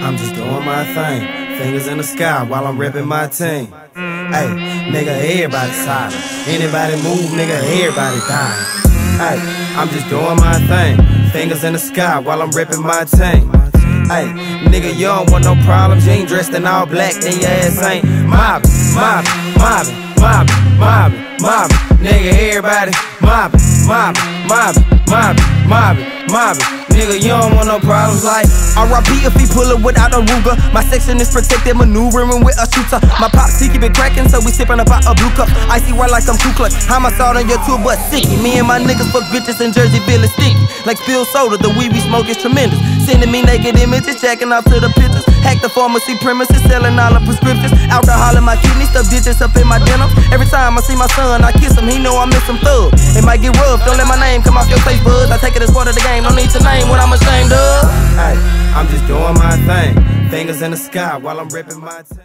I'm just doing my thing. Fingers in the sky while I'm repping my team. Hey, nigga, everybody silent. Anybody move, nigga, everybody dying. Hey, I'm just doing my thing. Fingers in the sky while I'm repping my team. Hey, nigga, you don't want no problems. You ain't dressed in all black, then your ass ain't mobbing, mobbing, mobbing, mobbing, mobbing, mobbing. Nigga, everybody mobbing, mobbing, mobbing, mobbing, mobbing, mobbing. Nigga, you don't want no problems like R.I.P. if he pull up without a Ruger. My section is protected, maneuvering with a shooter. My pops, he keep it cracking, so we sipping about a blue cup. Icy white like some Ku Klux. Homicide on your tour bus, sicky. Me and my niggas fuck bitches in Jersey Village, sticky. Like spilled soda, the weed we smoke is tremendous. Sending me naked images, jacking off to the pictures. Hack the pharmacy premises, selling all the prescriptions. Alcohol in my kidney, stuff digits up in my denim. Every time I see my son, I kiss him, he know I miss him thug. It might get rough, don't let my name come off your face, bud. I take it as part of the game, don't need to name what I'm ashamed of. Hey, I'm just doing my thing. Fingers in the sky while I'm ripping my